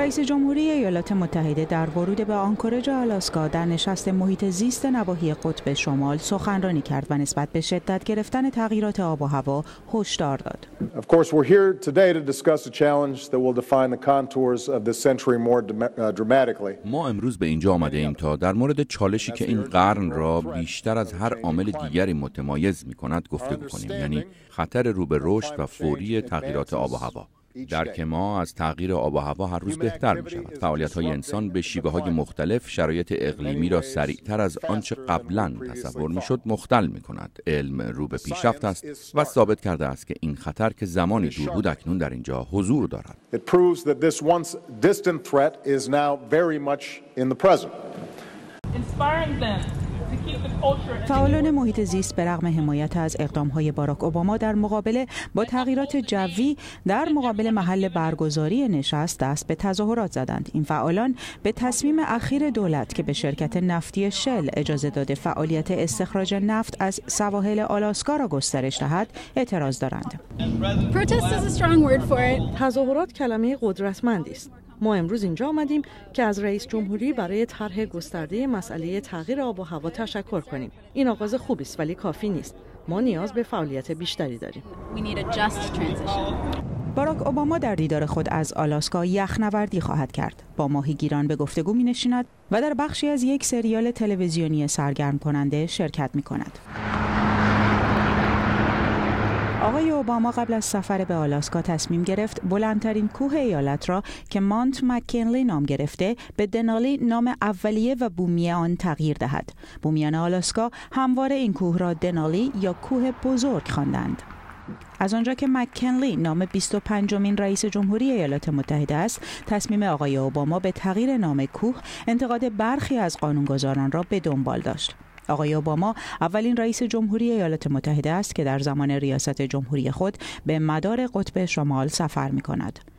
رئیس جمهوری ایالات متحده در ورود به آنکورج آلاسکا در نشست محیط زیست نواحی قطب شمال سخنرانی کرد و نسبت به شدت گرفتن تغییرات آب و هوا هشدار داد. Of course, we're here today to discuss a challenge that will define the contours of this century more dramatically. ما امروز به اینجا آمده ایم تا در مورد چالشی که این قرن را بیشتر از هر عامل دیگری متمایز می‌کند گفتگو کنیم، یعنی خطر رو به رشد و فوری تغییرات آب و هوا. درک ما از تغییر آب و هوا هر روز بهتر می شود. فعالیت‌های انسان به شیوه‌های مختلف شرایط اقلیمی را سریعتر از آنچه قبلاً تصور می‌شد مختل می‌کند. علم رو به پیشرفت است و ثابت کرده است که این خطر که زمانی دور بود اکنون در اینجا حضور دارد. It proves that this once distant threat is now very much in the present. فعالان محیط زیست به رغم حمایت از اقدام‌های باراک اوباما در مقابله با تغییرات جوی در مقابل محل برگزاری نشست دست به تظاهرات زدند. این فعالان به تصمیم اخیر دولت که به شرکت نفتی شل اجازه داده فعالیت استخراج نفت از سواحل آلاسکا را گسترش دهد اعتراض دارند. تظاهرات کلمه قدرتمندی است. ما امروز اینجا آمدیم که از رئیس جمهوری برای طرح گسترده مسئله تغییر آب و هوا تشکر کنیم. این آغاز خوبی است ولی کافی نیست. ما نیاز به فعالیت بیشتری داریم. باراک اوباما در دیدار خود از آلاسکا یخنوردی خواهد کرد. با ماهیگیران به گفتگو می‌نشیند و در بخشی از یک سریال تلویزیونی سرگرم کننده شرکت می‌کند. آقای اوباما قبل از سفر به آلاسکا تصمیم گرفت بلندترین کوه ایالت را که مانت مک‌کنلی نام گرفته به دنالی نام اولیه و بومی آن تغییر دهد. بومیان آلاسکا همواره این کوه را دنالی یا کوه بزرگ خواندند. از آنجا که مک‌کنلی نام 25مین رئیس جمهوری ایالات متحده است، تصمیم آقای اوباما به تغییر نام کوه انتقاد برخی از قانونگذاران را به دنبال داشت. آقای اوباما اولین رئیس جمهوری ایالات متحده است که در زمان ریاست جمهوری خود به مدار قطب شمال سفر می‌کند.